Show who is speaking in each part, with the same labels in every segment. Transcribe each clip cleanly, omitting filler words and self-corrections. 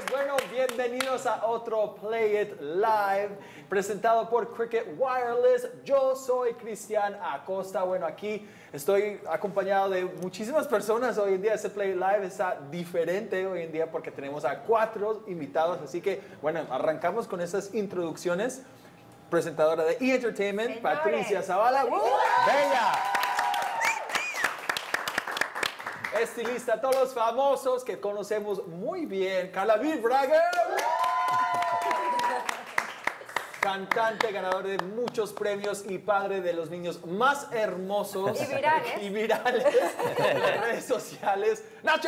Speaker 1: Bueno, bienvenidos a otro Play It Live, presentado por Cricket Wireless. Yo soy Cristian Acosta. Bueno, aquí estoy acompañado de muchísimas personas hoy en día. Este Play It Live está diferente hoy en día porque tenemos a 4 invitados. Así que, bueno, arrancamos con estas introducciones. Presentadora de E! Entertainment, Patricia Zavala. ¡Bella! Estilista, todos los famosos que conocemos muy bien, Carla Wildberger. Cantante, ganador de muchos premios y padre de los niños más hermosos y virales en las redes sociales, ¡Nacho!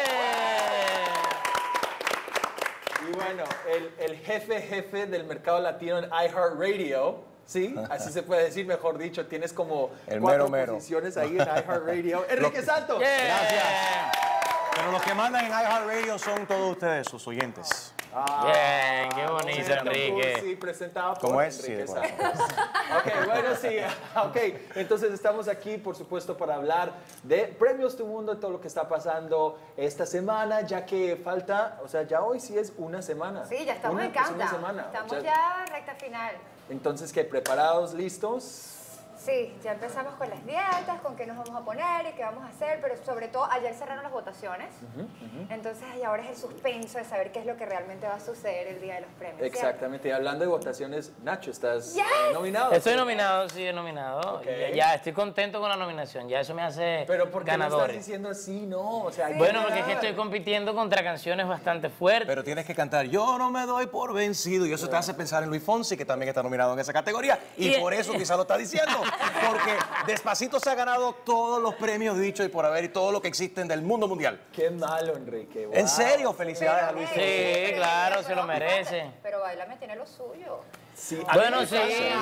Speaker 1: Y bueno, el jefe del mercado latino en iHeartRadio. Sí, así se puede decir, mejor dicho. Tienes como
Speaker 2: el
Speaker 1: 4 posiciones ahí en iHeartRadio. ¡Enrique Santos!
Speaker 2: Gracias. Pero los que mandan en iHeartRadio son todos ustedes, sus oyentes.
Speaker 3: Bien, qué bonito, Enrique.
Speaker 1: Sí, presentado por
Speaker 2: ¿Cómo es?
Speaker 1: Enrique
Speaker 2: Sí,
Speaker 1: Santos. Ok, bueno, sí. Ok, entonces estamos aquí, por supuesto, para hablar de Premios Tu Mundo, todo lo que está pasando esta semana, ya que falta, o sea, ya hoy sí es una semana.
Speaker 4: Sí, ya estamos en countdown.
Speaker 1: Una semana.
Speaker 4: Estamos
Speaker 1: O sea,
Speaker 4: ya recta final.
Speaker 1: Entonces, ¿qué? ¿Preparados? ¿Listos?
Speaker 4: Sí, ya empezamos con las dietas, con qué nos vamos a poner y qué vamos a hacer, pero sobre todo ayer cerraron las votaciones, entonces y ahora es el suspenso de saber qué es lo que realmente va a suceder el día de los premios.
Speaker 1: Exactamente, y hablando de votaciones, Nacho, ¿estás nominado?
Speaker 3: Estoy nominado, sí, nominado.
Speaker 1: Okay.
Speaker 3: Ya estoy contento con la nominación, ya eso me hace
Speaker 1: Pero ¿por qué
Speaker 3: ganador.
Speaker 1: lo estás diciendo así? No, o sea,
Speaker 3: Bueno, porque es que estoy compitiendo contra canciones bastante fuertes.
Speaker 2: Pero tienes que cantar Yo no me doy por vencido. Y eso te hace pensar en Luis Fonsi, que también está nominado en esa categoría. Y por eso quizá lo está diciendo. Porque Despacito se ha ganado todos los premios dichos y por haber y todo lo que existen del mundo mundial.
Speaker 1: Qué malo, Enrique. Wow.
Speaker 2: En serio, felicidades a Luis Fonsi.
Speaker 3: Sí, claro, se lo merece.
Speaker 4: Pero Bailame tiene lo suyo.
Speaker 1: Sí,
Speaker 3: Bueno, sí,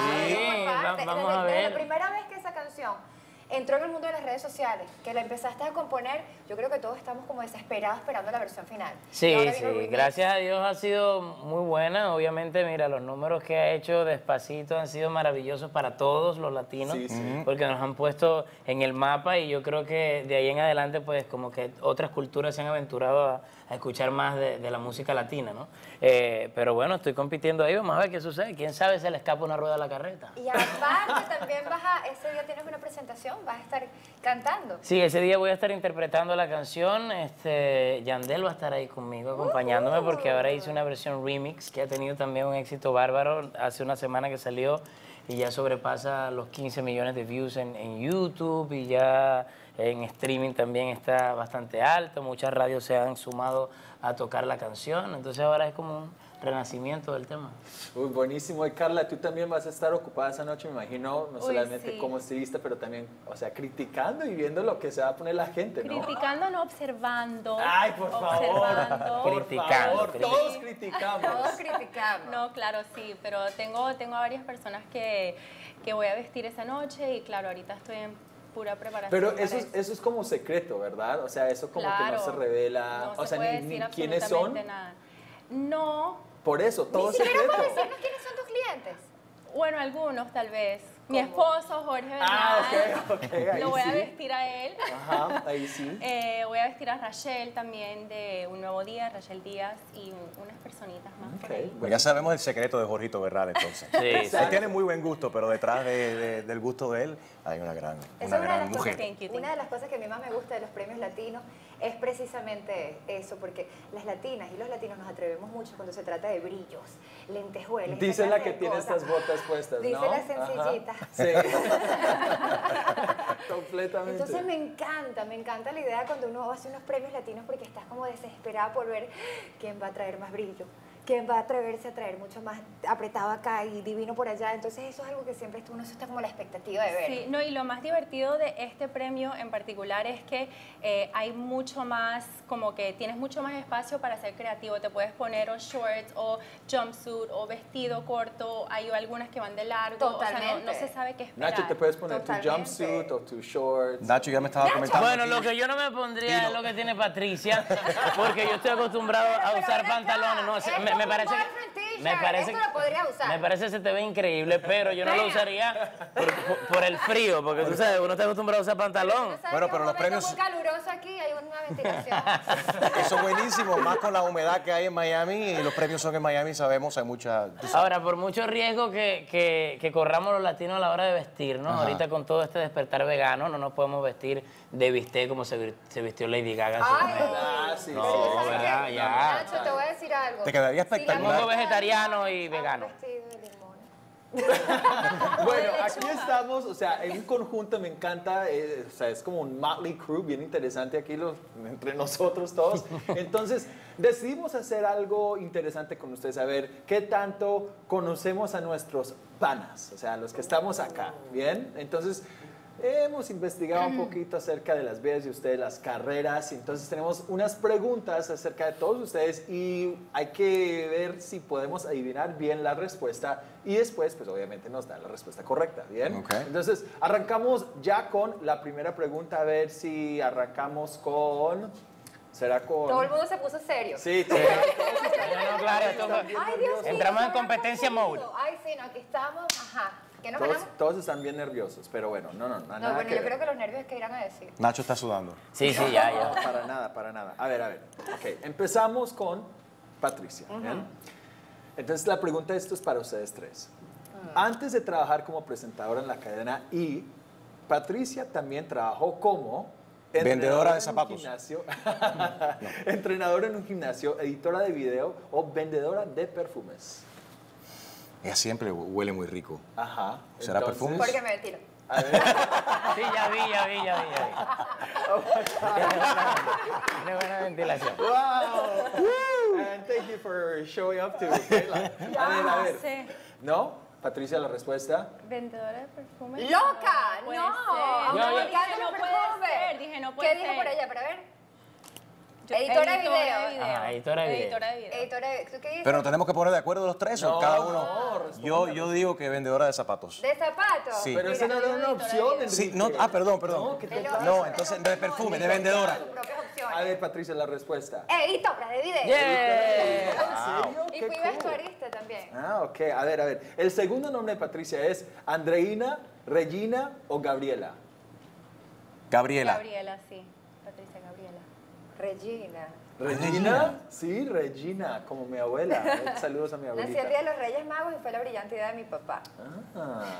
Speaker 4: Vamos
Speaker 3: a ver.
Speaker 4: Desde la primera vez que esa canción entró en el mundo de las redes sociales, que la empezaste a componer, yo creo que todos estamos como desesperados esperando la versión final.
Speaker 3: Sí, sí, gracias a Dios ha sido muy buena. Obviamente, mira, los números que ha hecho Despacito han sido maravillosos para todos los latinos, porque nos han puesto en el mapa y yo creo que de ahí en adelante, pues como que otras culturas se han aventurado a escuchar más de la música latina, ¿no? Pero bueno, estoy compitiendo ahí, vamos a ver qué sucede. ¿Quién sabe si le escapa una rueda a la carreta?
Speaker 4: Y aparte también ese día tienes una presentación, vas a estar cantando.
Speaker 3: Sí, ese día voy a estar interpretando la canción. Yandel va a estar ahí conmigo, acompañándome, porque ahora hice una versión remix que ha tenido también un éxito bárbaro. Hace una semana que salió y ya sobrepasa los 15 millones de views en YouTube y ya en streaming también está bastante alto. Muchas radios se han sumado a tocar la canción, entonces ahora es como un renacimiento del tema.
Speaker 1: Uy, buenísimo. Y Carla, tú también vas a estar ocupada esa noche, me imagino, no solamente
Speaker 5: sí.
Speaker 1: como estilista, pero también, o sea, criticando y viendo lo que se va a poner la gente, ¿no?
Speaker 5: Criticando, no observando.
Speaker 1: Ay, por favor.
Speaker 5: Observando.
Speaker 3: Criticando.
Speaker 1: Todos criticamos.
Speaker 4: Todos criticamos.
Speaker 5: No, claro, sí, pero tengo a varias personas que voy a vestir esa noche y claro, ahorita estoy en pura preparación.
Speaker 1: Pero
Speaker 5: para
Speaker 1: eso es como secreto, ¿verdad? O sea, eso como que no
Speaker 5: Claro,
Speaker 1: se revela.
Speaker 5: no
Speaker 1: o sea,
Speaker 5: se puede
Speaker 1: ni
Speaker 5: decir
Speaker 1: quiénes son.
Speaker 5: absolutamente nada. No,
Speaker 1: Por eso, todo
Speaker 4: Ni
Speaker 1: es
Speaker 4: siquiera
Speaker 1: secreto.
Speaker 4: puedes decirnos quiénes son tus clientes.
Speaker 5: bueno, algunos tal vez. Mi esposo, Jorge Bernal.
Speaker 1: Ah, ok, ahí
Speaker 5: Lo voy a
Speaker 1: sí.
Speaker 5: vestir a él.
Speaker 1: Ajá, ahí sí.
Speaker 5: Voy a vestir a Rachel también de Un Nuevo Día, Rachel Díaz y unas personitas más por ahí.
Speaker 2: Pues ya sabemos el secreto de Jorgito Berral, entonces.
Speaker 3: Sí,
Speaker 2: Él tiene muy buen gusto, pero detrás del gusto de él hay una gran,
Speaker 4: Esa
Speaker 2: una
Speaker 4: es una de
Speaker 2: gran
Speaker 4: las cosas
Speaker 2: mujer.
Speaker 4: Una de las cosas que a mí más me gusta de los premios latinos es precisamente eso, porque las latinas y los latinos nos atrevemos mucho cuando se trata de brillos, lentejuelas.
Speaker 1: Dice
Speaker 4: esa
Speaker 1: la
Speaker 4: clase
Speaker 1: que
Speaker 4: de
Speaker 1: tiene
Speaker 4: cosas.
Speaker 1: estas botas puestas,
Speaker 4: Dice
Speaker 1: ¿no?
Speaker 4: la sencillita.
Speaker 1: Ajá. Sí. Completamente.
Speaker 4: Entonces me encanta la idea cuando uno hace unos premios latinos porque estás como desesperada por ver quién va a traer más brillo, quién va a atreverse a traer mucho más apretado acá y divino por allá. Entonces eso es algo que siempre uno está como la expectativa de ver.
Speaker 5: Sí, no, y lo más divertido de este premio en particular es que hay mucho más, como que tienes mucho más espacio para ser creativo. Te puedes poner o shorts o jumpsuit o vestido corto. Hay algunas que van de largo.
Speaker 4: Totalmente.
Speaker 5: O sea, no se sabe qué esperar.
Speaker 1: Nacho, te puedes poner
Speaker 4: Totalmente.
Speaker 1: tu jumpsuit o tu shorts.
Speaker 2: Nacho ya me estaba comentando.
Speaker 3: Bueno,
Speaker 2: aquí.
Speaker 3: lo que yo no me pondría es lo que tiene Patricia, porque yo estoy acostumbrado a usar pantalones. No, me parece que... Me parece,
Speaker 4: esto lo podrías usar.
Speaker 3: me parece que se te ve increíble, pero yo no lo usaría por el frío, porque tú sabes, uno está acostumbrado a usar pantalón.
Speaker 4: ¿No sabes
Speaker 2: Bueno,
Speaker 4: que
Speaker 2: pero
Speaker 4: un
Speaker 2: los
Speaker 4: momento
Speaker 2: premios-
Speaker 4: muy caluroso aquí, hay una ventilación.
Speaker 2: Eso es buenísimo, más con la humedad que hay en Miami y los premios son en Miami, sabemos, hay mucha...
Speaker 3: Ahora, por mucho riesgo que corramos los latinos a la hora de vestirnos,
Speaker 2: Ajá.
Speaker 3: ahorita con todo este despertar vegano, no nos podemos vestir de bistec como se vistió Lady Gaga.
Speaker 4: Ay,
Speaker 1: sí,
Speaker 3: No,
Speaker 4: pero ¿sabes
Speaker 3: ¿verdad?
Speaker 4: qué?
Speaker 3: Ya.
Speaker 4: Nacho, te voy a decir algo.
Speaker 2: Te quedaría
Speaker 4: Sí,
Speaker 2: espectacular.
Speaker 3: Mundo vegetariano y vegano.
Speaker 4: Vestido de limón.
Speaker 1: Bueno, aquí estamos, o sea, en un conjunto me encanta, o sea, es como un motley crew bien interesante aquí entre nosotros todos. Entonces, decidimos hacer algo interesante con ustedes, a ver qué tanto conocemos a nuestros panas, o sea, los que estamos acá, ¿bien? Entonces, hemos investigado un poquito acerca de las vidas de ustedes, las carreras, y entonces tenemos unas preguntas acerca de todos ustedes y hay que ver si podemos adivinar bien la respuesta y después, pues obviamente nos da la respuesta correcta, ¿bien?
Speaker 2: Ok.
Speaker 1: Entonces, arrancamos ya con la primera pregunta, a ver si arrancamos con... ¿Será con...?
Speaker 4: Todo el mundo se puso serio.
Speaker 1: Sí, todos
Speaker 3: No, claro, esto fue-
Speaker 4: Ay, Dios mío.
Speaker 3: Entramos en
Speaker 4: ¿qué habrá
Speaker 3: competencia mode.
Speaker 4: sucedido? Ay, sí, no, aquí estamos. Ajá. ¿Qué nos
Speaker 1: todos,
Speaker 4: ganamos?
Speaker 1: todos están bien nerviosos, pero bueno, no,
Speaker 4: No,
Speaker 1: nada
Speaker 4: bueno,
Speaker 1: que
Speaker 4: yo
Speaker 1: ver.
Speaker 4: creo que los nervios que irán a decir.
Speaker 2: Nacho está sudando.
Speaker 3: Sí, sí, ya,
Speaker 1: No,
Speaker 3: ya.
Speaker 1: para nada, para nada. A ver. Ok, empezamos con Patricia. ¿Bien? Entonces la pregunta de esto es para ustedes tres. Antes de trabajar como presentadora en la cadena I, Patricia también trabajó como
Speaker 2: Vendedora de
Speaker 1: en un
Speaker 2: zapatos.
Speaker 1: gimnasio, entrenadora en un gimnasio, editora de video o vendedora de perfumes.
Speaker 2: Ella siempre huele muy rico.
Speaker 1: Ajá.
Speaker 2: ¿Será
Speaker 1: Entonces,
Speaker 2: perfume?
Speaker 4: Porque me tiro.
Speaker 1: A ver,
Speaker 3: Sí, ya vi. Tiene buena ventilación.
Speaker 1: wow. And thank you for showing up to. Kayla. A ver.
Speaker 5: Sí.
Speaker 1: ¿No? Patricia, la respuesta.
Speaker 5: ¿Vendedora de perfumes?
Speaker 4: ¡Loca!
Speaker 5: Puede
Speaker 4: ¡No!
Speaker 5: ser.
Speaker 4: A mí
Speaker 3: Yo-
Speaker 4: me
Speaker 3: yo-
Speaker 4: encantan
Speaker 5: Dije,
Speaker 4: los
Speaker 5: no puede
Speaker 4: perfumes.
Speaker 5: ser, dije, no puede
Speaker 4: ¿Qué dijo
Speaker 5: ser.
Speaker 4: por allá? Para ver.
Speaker 5: Yo-
Speaker 4: Editora de video.
Speaker 3: Ajá, editora de video.
Speaker 5: Editora de video.
Speaker 4: Editora de... ¿Tú qué dices?
Speaker 2: Pero nos tenemos que poner de acuerdo los tres o
Speaker 1: No,
Speaker 2: cada
Speaker 1: no,
Speaker 2: uno.
Speaker 1: responda.
Speaker 2: Yo digo que vendedora de zapatos.
Speaker 4: ¿De zapatos?
Speaker 2: Sí.
Speaker 1: Pero esa no era una opción, Enrique.
Speaker 2: Sí, no, perdón.
Speaker 1: No, ¿qué te
Speaker 4: De
Speaker 1: pasa?
Speaker 2: No, entonces de perfume, de vendedora.
Speaker 4: Sus propias opciones.
Speaker 1: A ver, Patricia, la respuesta.
Speaker 4: Editora de video.
Speaker 3: Yeah.
Speaker 1: ¿En serio?
Speaker 4: Y
Speaker 1: Qué
Speaker 4: fui
Speaker 1: cool.
Speaker 4: vestuarista también.
Speaker 1: Ah, ok. A ver. El segundo nombre de Patricia es Andreina, Regina o Gabriela.
Speaker 2: Gabriela.
Speaker 5: Gabriela, sí. Patricia Gabriela.
Speaker 4: Regina.
Speaker 1: ¿Regina? Sí, Regina, como mi abuela. Saludos a mi
Speaker 4: Nací
Speaker 1: abuelita.
Speaker 4: el día de los Reyes Magos y fue la brillante idea de mi papá.
Speaker 1: Ah.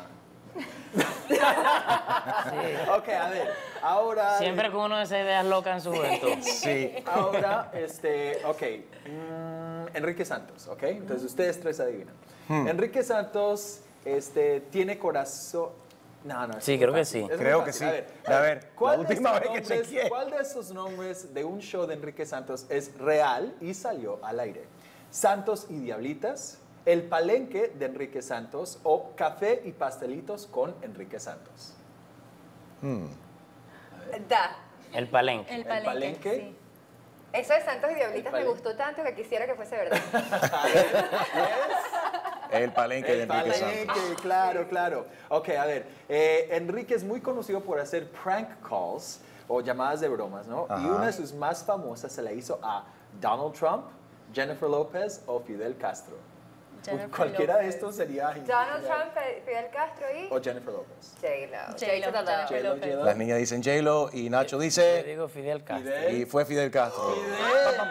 Speaker 1: Ok, a ver. Ahora.
Speaker 3: Siempre con uno de esas ideas locas en su juventud.
Speaker 2: Sí.
Speaker 1: Ahora, ok. Enrique Santos, ¿ok? Entonces ustedes tres adivinan. Enrique Santos, tiene corazón. No,
Speaker 3: Sí,
Speaker 1: es
Speaker 3: creo
Speaker 1: muy
Speaker 3: que
Speaker 1: fácil,
Speaker 3: sí.
Speaker 1: es muy
Speaker 2: Creo que
Speaker 1: fácil.
Speaker 2: sí. A ver,
Speaker 1: ¿cuál
Speaker 2: la
Speaker 1: de
Speaker 2: última
Speaker 1: estos
Speaker 2: vez que
Speaker 1: nombres-
Speaker 2: chequeé.
Speaker 1: ¿Cuál de esos nombres de un show de Enrique Santos es real y salió al aire? Santos y Diablitas, El Palenque de Enrique Santos o Café y Pastelitos con Enrique Santos.
Speaker 4: Da.
Speaker 3: El palenque.
Speaker 5: El
Speaker 1: El
Speaker 5: palenque.
Speaker 1: Palenque.
Speaker 5: Sí.
Speaker 4: Eso de Santos y Diablitas me
Speaker 1: palenque.
Speaker 4: gustó tanto que quisiera que fuese verdad.
Speaker 2: El palenque de
Speaker 1: El
Speaker 2: Enrique Santos.
Speaker 1: Palenque, claro. Ok, a ver. Enrique es muy conocido por hacer prank calls o llamadas de bromas, ¿no?
Speaker 2: Ajá.
Speaker 1: Y una de sus más famosas se la hizo a Donald Trump, Jennifer López o Fidel Castro.
Speaker 5: Jennifer
Speaker 1: Cualquiera de
Speaker 5: López.
Speaker 1: estos sería...
Speaker 4: Donald Trump, Fidel Castro y
Speaker 1: O Jennifer López.
Speaker 4: J-Lo.
Speaker 5: J-Lo, Jennifer
Speaker 1: J-Lo,
Speaker 5: López.
Speaker 1: J-Lo.
Speaker 2: Las niñas dicen J-Lo y Nacho
Speaker 3: Yo
Speaker 2: dice...
Speaker 3: digo Fidel Castro.
Speaker 1: Fidel.
Speaker 2: Y fue Fidel Castro.
Speaker 1: Fidel.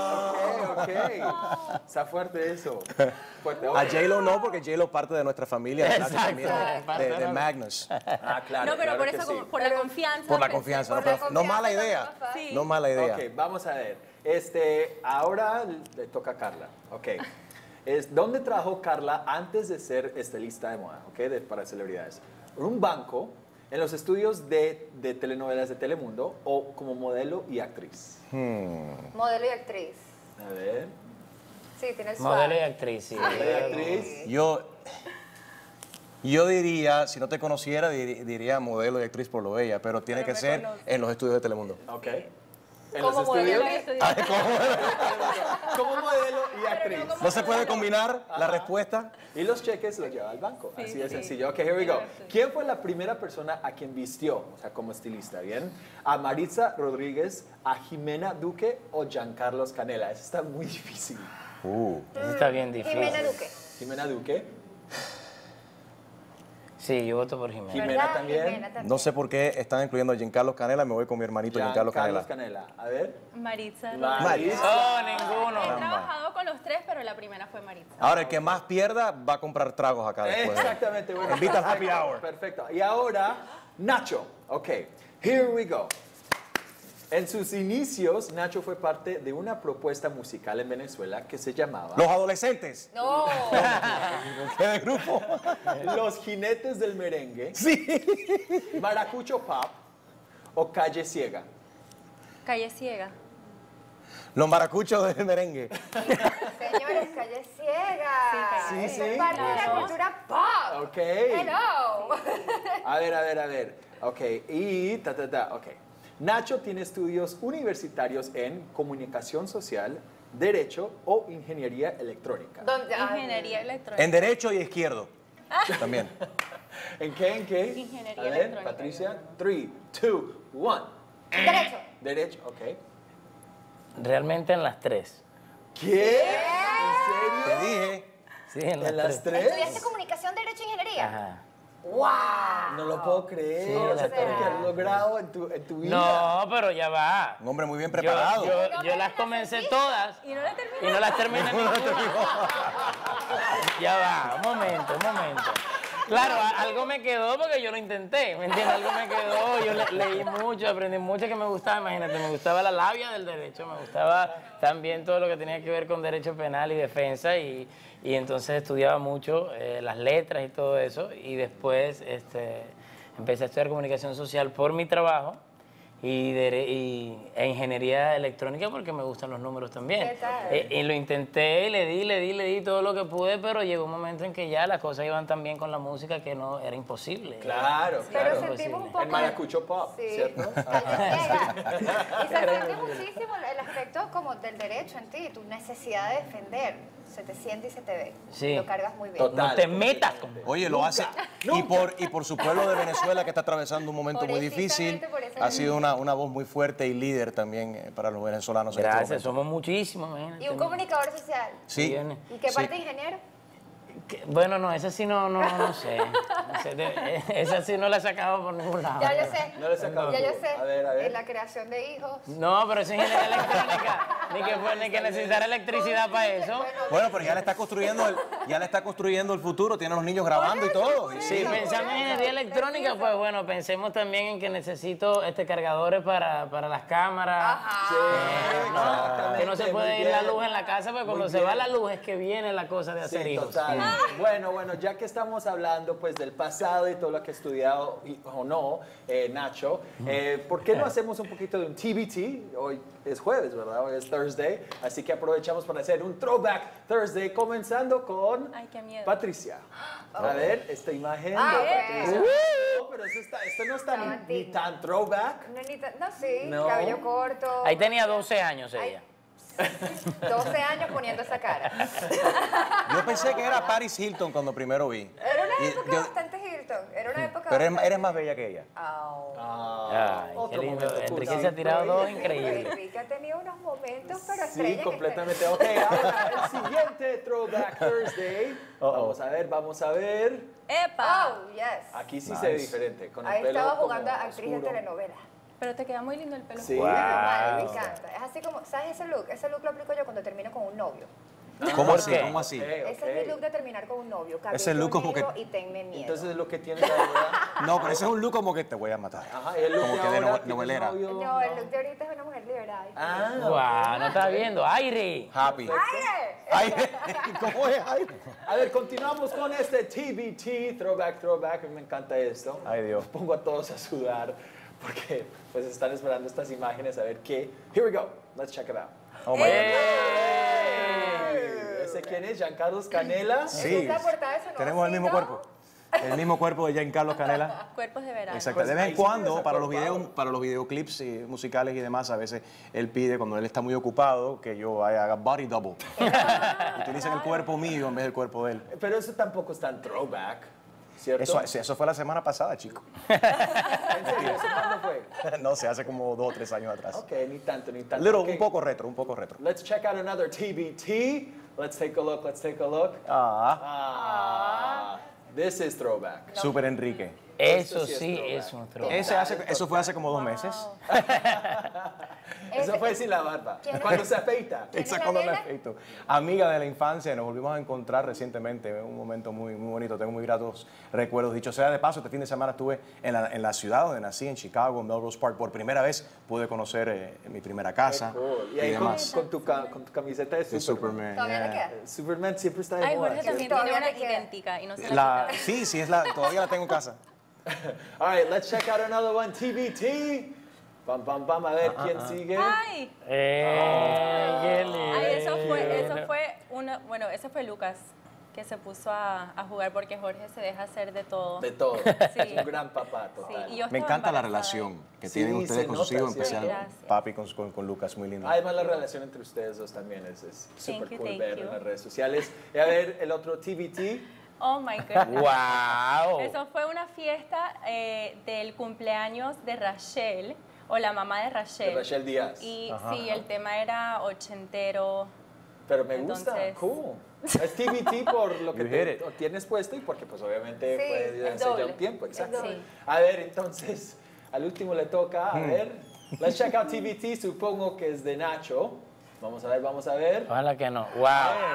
Speaker 1: Ok. Está fuerte eso. Fuerte. ok.
Speaker 2: A J-Lo no, porque J-Lo parte de nuestra familia. Nacho
Speaker 3: Exacto.
Speaker 2: también, de Magnus.
Speaker 1: Ah, claro.
Speaker 5: No, pero
Speaker 1: claro
Speaker 5: por
Speaker 1: que
Speaker 5: eso,
Speaker 1: sí.
Speaker 5: por la confianza.
Speaker 2: Por la
Speaker 5: pensé.
Speaker 2: confianza.
Speaker 4: Por
Speaker 2: No,
Speaker 4: la
Speaker 2: pero no mala
Speaker 4: confianza,
Speaker 2: idea.
Speaker 4: no,
Speaker 5: Sí.
Speaker 2: No mala idea.
Speaker 1: Ok, vamos a ver. Ahora le toca a Carla. Ok. ¿Dónde trabajó Carla antes de ser estilista de moda? Ok, para celebridades. ¿En un banco, en los estudios de telenovelas de Telemundo o como modelo y actriz?
Speaker 4: Modelo y actriz.
Speaker 1: A ver.
Speaker 4: Sí, tiene el
Speaker 3: Modelo y
Speaker 4: suave.
Speaker 3: actriz, sí.
Speaker 1: Modelo y actriz.
Speaker 2: Yo diría, si no te conociera, diría modelo y actriz por lo bella, pero tiene
Speaker 5: Pero
Speaker 2: que
Speaker 5: me
Speaker 2: ser
Speaker 5: conoce.
Speaker 2: en los estudios de Telemundo.
Speaker 1: Ok. ¿En
Speaker 4: Como
Speaker 1: los
Speaker 4: modelo
Speaker 1: estudios?
Speaker 4: y
Speaker 1: Como modelo y actriz.
Speaker 2: ¿No se puede combinar la respuesta?
Speaker 1: Y los cheques los lleva al banco.
Speaker 5: Sí,
Speaker 1: Así de
Speaker 5: sí.
Speaker 1: sencillo. Ok, here we go.
Speaker 5: Claro, sí.
Speaker 1: ¿Quién fue la primera persona a quien vistió, o sea, como estilista, bien? ¿A Maritza Rodríguez, a Jimena Duque o Giancarlos Canela? Eso está muy difícil.
Speaker 3: Eso está bien difícil.
Speaker 4: Jimena Duque.
Speaker 1: Jimena Duque.
Speaker 3: Sí, yo voto por Jimena.
Speaker 1: Jimena
Speaker 4: ¿Verdad?
Speaker 1: también.
Speaker 4: Jimena también.
Speaker 2: No sé por qué están incluyendo a Giancarlo Canela, me voy con mi hermanito Giancarlo Canela.
Speaker 1: Canela. A ver.
Speaker 5: Maritza.
Speaker 1: Maritza.
Speaker 3: Oh, ninguno.
Speaker 5: He trabajado con los tres, pero la primera fue Maritza.
Speaker 2: Ahora, el que más pierda va a comprar tragos acá después.
Speaker 1: Exactamente. Bueno,
Speaker 2: Invita al happy
Speaker 1: perfecto,
Speaker 2: hour.
Speaker 1: Perfecto. Y ahora, Nacho. Ok, here we go. En sus inicios, Nacho fue parte de una propuesta musical en Venezuela que se llamaba
Speaker 2: Los adolescentes.
Speaker 4: No.
Speaker 2: ¿Qué de grupo?
Speaker 1: Los Jinetes del Merengue,
Speaker 2: Sí.
Speaker 1: Maracucho Pop o Calle Ciega.
Speaker 5: Calle Ciega.
Speaker 2: Los maracuchos del merengue.
Speaker 4: Señores, Calle Ciega.
Speaker 1: Sí,
Speaker 4: Esto
Speaker 1: sí.
Speaker 4: es parte de la cultura pop.
Speaker 1: Ok.
Speaker 4: Hello.
Speaker 1: A ver. Ok, y ok. Nacho tiene estudios universitarios en comunicación social, derecho o ingeniería electrónica.
Speaker 4: ¿Dónde?
Speaker 5: Ingeniería electrónica.
Speaker 2: En derecho y izquierdo. También.
Speaker 1: ¿En qué?
Speaker 5: Ingeniería
Speaker 1: A ver,
Speaker 5: electrónica.
Speaker 1: Patricia. 3, 2, 1.
Speaker 4: Derecho.
Speaker 1: Derecho, ok.
Speaker 3: Realmente en las tres.
Speaker 1: ¿Qué? ¿En
Speaker 2: Te
Speaker 1: serio?
Speaker 2: dije.
Speaker 3: Sí, en las
Speaker 1: ¿En las
Speaker 3: tres.
Speaker 1: tres?
Speaker 4: ¿Estudiaste comunicación, derecho e ingeniería?
Speaker 3: Ajá.
Speaker 4: ¡Wow!
Speaker 1: No lo puedo creer.
Speaker 3: Sí,
Speaker 1: o sea,
Speaker 3: las
Speaker 1: todo lo que
Speaker 4: tres.
Speaker 1: has logrado en tu vida.
Speaker 3: No, pero ya va.
Speaker 2: Un hombre muy bien
Speaker 3: Yo,
Speaker 2: preparado.
Speaker 3: yo las comencé todas
Speaker 5: Y no la terminé.
Speaker 3: y no las terminé ninguna. Ya va, un momento. Claro, algo me quedó porque yo lo intenté, ¿me entiendes? Algo me quedó, yo leí mucho, aprendí mucho que me gustaba, imagínate, me gustaba la labia del derecho, me gustaba también todo lo que tenía que ver con derecho penal y defensa y entonces estudiaba mucho las letras y todo eso y después empecé a estudiar comunicación social por mi trabajo e ingeniería electrónica porque me gustan los números también.
Speaker 4: ¿Qué tal?
Speaker 3: Y lo intenté, y le di todo lo que pude, pero llegó un momento en que ya las cosas iban tan bien con la música que no era imposible.
Speaker 1: Claro,
Speaker 4: Pero
Speaker 1: claro.
Speaker 4: sentimos un poco...
Speaker 1: El maracucho pop,
Speaker 4: Sí.
Speaker 1: ¿cierto?
Speaker 4: Calle Ciega. Y se siente muchísimo el aspecto como del derecho en ti, tu necesidad de defender. Se te siente y se te ve.
Speaker 3: Sí.
Speaker 4: Lo cargas muy bien.
Speaker 1: Total.
Speaker 3: No te metas con...
Speaker 2: Oye, lo hace. Y por su pueblo de Venezuela que está atravesando un momento muy difícil.
Speaker 4: Precisamente por eso
Speaker 2: Ha sido una voz muy fuerte y líder también para los venezolanos en este
Speaker 3: Gracias,
Speaker 2: momento.
Speaker 3: somos muchísimos, imagínate.
Speaker 4: Y un comunicador social.
Speaker 2: Sí.
Speaker 3: Millones.
Speaker 4: ¿Y qué
Speaker 2: Sí.
Speaker 4: parte ingeniero?
Speaker 3: Bueno, no, esa sí no sé. Esa sí no la he sacado por ningún lado.
Speaker 4: Ya yo sé.
Speaker 1: No le he sacado
Speaker 4: Ya yo
Speaker 1: jugo.
Speaker 4: sé.
Speaker 1: A ver.
Speaker 4: En la creación de hijos.
Speaker 3: No, pero es ingeniería electrónica. Ni que necesitar electricidad para eso.
Speaker 2: Bueno, pero ya le está construyendo el futuro, tiene a los niños grabando y todo. Y
Speaker 3: Si
Speaker 2: sí.
Speaker 3: pensamos en ingeniería electrónica, pues bueno, pensemos también en que necesito cargadores para las cámaras.
Speaker 1: Sí,
Speaker 3: ¿no?
Speaker 1: exactamente,
Speaker 3: Que no se
Speaker 1: muy
Speaker 3: puede ir
Speaker 1: bien.
Speaker 3: la luz en la casa, porque cuando
Speaker 1: Muy
Speaker 3: se va
Speaker 1: bien.
Speaker 3: la luz es que viene la cosa de hacer
Speaker 1: Sí,
Speaker 3: hijos.
Speaker 1: total. Bueno, ya que estamos hablando pues del pasado y todo lo que ha estudiado o no, Nacho, ¿por qué no hacemos un poquito de un TBT? Hoy es jueves, ¿verdad? Hoy es Thursday, así que aprovechamos para hacer un Throwback Thursday, comenzando con
Speaker 5: Ay, qué miedo.
Speaker 1: Patricia. A ver, esta imagen
Speaker 4: Ah,
Speaker 1: de
Speaker 4: ok.
Speaker 1: Patricia. No, pero esto no está ni tan throwback.
Speaker 4: No, sí,
Speaker 1: No.
Speaker 4: cabello corto.
Speaker 3: Ahí tenía 12 años ella.
Speaker 4: 12 años poniendo esa cara.
Speaker 2: Yo pensé que era Paris Hilton cuando primero vi.
Speaker 4: Era una
Speaker 2: Y
Speaker 4: época
Speaker 2: yo-
Speaker 4: bastante Hilton. Era una época
Speaker 2: Pero
Speaker 4: bastante...
Speaker 2: eres más bella que ella.
Speaker 4: Au.
Speaker 3: Ay, qué
Speaker 1: Otro
Speaker 3: lindo.
Speaker 1: momento
Speaker 3: Enrique
Speaker 1: cursi.
Speaker 3: se ha tirado dos increíbles.
Speaker 4: Enrique ha tenido unos momentos, pero
Speaker 1: Sí,
Speaker 4: estrella.
Speaker 1: completamente. Ok, ahora el siguiente Throwback Thursday. Vamos a ver.
Speaker 5: ¡Epa!
Speaker 4: Oh, yes.
Speaker 1: Aquí sí se ve diferente. Con el
Speaker 4: Ahí
Speaker 1: pelo
Speaker 4: estaba
Speaker 1: como
Speaker 4: jugando a actriz de
Speaker 1: oscuro.
Speaker 4: telenovela.
Speaker 5: Pero te queda muy lindo el pelo.
Speaker 1: Sí.
Speaker 3: Wow.
Speaker 4: Normal, me encanta. Es así como, ¿sabes ese look? Ese look lo aplico yo cuando termino con un novio.
Speaker 2: ¿Cómo
Speaker 3: ¿Por
Speaker 2: así?
Speaker 3: qué?
Speaker 2: ¿Cómo así?
Speaker 1: Ok,
Speaker 4: Ese
Speaker 1: ok.
Speaker 4: es mi look de terminar con un novio. Cabello
Speaker 2: Ese look como
Speaker 4: negro
Speaker 2: que-
Speaker 4: y tenme miedo.
Speaker 1: Entonces lo que tienes ahora.
Speaker 2: No, pero ese es un look como que te voy a matar.
Speaker 1: Ajá, y el look
Speaker 2: Como
Speaker 1: de
Speaker 2: que de
Speaker 1: ahora, ¿tienes
Speaker 2: novelera.
Speaker 1: novio?
Speaker 4: No, el look de ahorita es una mujer liberada.
Speaker 1: Ah,
Speaker 3: Guau, no estás viendo. Aire.
Speaker 2: Happy.
Speaker 4: ¡Aire!
Speaker 2: Ay, ¿cómo es? Ay.
Speaker 1: a ver, continuamos con este TBT, Throwback. Me encanta esto.
Speaker 2: Ay, Dios.
Speaker 1: Pongo a todos a sudar porque pues están esperando estas imágenes a ver qué. Here we go. Let's check it out.
Speaker 2: Oh my God.
Speaker 1: ¿Ese quién es? ¿Giancarlo Canela?
Speaker 2: Sí.
Speaker 4: Es la portada de su nuevo
Speaker 2: Tenemos el mismo
Speaker 4: single.
Speaker 2: cuerpo. El mismo cuerpo de Giancarlo Canela.
Speaker 5: Cuerpos de verano.
Speaker 2: Exacto.
Speaker 1: Pues
Speaker 2: De vez
Speaker 1: ahí
Speaker 2: en
Speaker 1: sí
Speaker 2: cuando,
Speaker 1: me
Speaker 2: para los
Speaker 1: desacuerdo.
Speaker 2: para los videoclips musicales y demás, a veces él pide, cuando él está muy ocupado, que yo haga body double. Utilicen el cuerpo mío en vez del cuerpo de él.
Speaker 1: Pero eso tampoco es tan throwback, ¿cierto?
Speaker 2: Eso fue la semana pasada, chico.
Speaker 1: ¿En serio? ¿Eso cuándo fue?
Speaker 2: No sé, hace como 2 o 3 años atrás.
Speaker 1: Ok, ni tanto.
Speaker 2: Little,
Speaker 1: Ok.
Speaker 2: un poco retro, un poco retro.
Speaker 1: Let's check out another TBT. Let's take a look, let's take a look. This is throwback.
Speaker 2: Super Enrique.
Speaker 3: Eso
Speaker 1: sí es
Speaker 3: sí
Speaker 1: throwback.
Speaker 3: es un throwback.
Speaker 2: Eso fue hace como 2 meses.
Speaker 1: Eso fue sin la barba. Cuando se afeita.
Speaker 4: ¿Quién es la
Speaker 2: Exacto, no me
Speaker 4: nena?
Speaker 2: afecto. Amiga de la infancia, nos volvimos a encontrar recientemente, un momento muy, muy bonito, tengo muy gratos recuerdos. Dicho sea de paso, este fin de semana estuve en la ciudad donde nací, en Chicago, en Melrose Park. Por primera vez pude conocer mi primera casa
Speaker 1: Cool. Y
Speaker 2: y
Speaker 1: ahí
Speaker 2: demás.
Speaker 1: con tu camiseta de
Speaker 2: De
Speaker 1: Superman.
Speaker 2: Superman.
Speaker 4: ¿Todavía te
Speaker 2: yeah.
Speaker 4: queda?
Speaker 1: Superman siempre está de
Speaker 5: Ay,
Speaker 1: moda.
Speaker 5: Jorge también
Speaker 4: Todavía
Speaker 5: tiene una
Speaker 4: te queda.
Speaker 5: idéntica y no se la quita.
Speaker 2: Sí, todavía la tengo en casa.
Speaker 1: All right, let's check out another one. TBT. Pam, pam, pam. A ver quién sigue.
Speaker 5: Ay,
Speaker 3: Qué lindo.
Speaker 5: ay, eso fue bueno, ese fue Lucas que se puso a jugar porque Jorge se deja hacer de todo.
Speaker 1: De todo.
Speaker 5: Sí.
Speaker 1: Es un gran papá,
Speaker 5: Sí,
Speaker 1: total.
Speaker 5: y yo
Speaker 2: Me
Speaker 5: estaba
Speaker 2: encanta la
Speaker 5: embarazada.
Speaker 2: relación que
Speaker 1: Sí,
Speaker 2: tienen
Speaker 1: se
Speaker 2: ustedes con sus
Speaker 1: nota,
Speaker 2: hijos,
Speaker 1: sí.
Speaker 2: especial
Speaker 5: Gracias.
Speaker 2: papi con Lucas, muy lindo.
Speaker 1: Además, la relación entre ustedes dos también es súper
Speaker 5: you,
Speaker 1: cool
Speaker 5: thank
Speaker 1: ver
Speaker 5: you.
Speaker 1: en las redes sociales. Y a ver, el otro TBT.
Speaker 5: Oh my goodness.
Speaker 3: Wow.
Speaker 5: Eso fue una fiesta del cumpleaños de Rachel, o la mamá de Rachel.
Speaker 1: De Rachel Díaz.
Speaker 5: Y sí, el tema era ochentero.
Speaker 1: Pero me gusta,
Speaker 5: Entonces-
Speaker 1: cool. Es TBT por lo que
Speaker 2: You hit it.
Speaker 1: tienes puesto y porque pues obviamente
Speaker 4: Sí,
Speaker 1: fue desde
Speaker 4: es
Speaker 1: hace ya
Speaker 4: doble,
Speaker 1: un tiempo,
Speaker 4: es
Speaker 1: exacto.
Speaker 4: doble.
Speaker 5: Sí.
Speaker 1: A ver, entonces, al último le toca, a ver, let's check out TBT, supongo que es de Nacho. Vamos a ver, vamos a ver.
Speaker 3: Ojalá que no. Wow.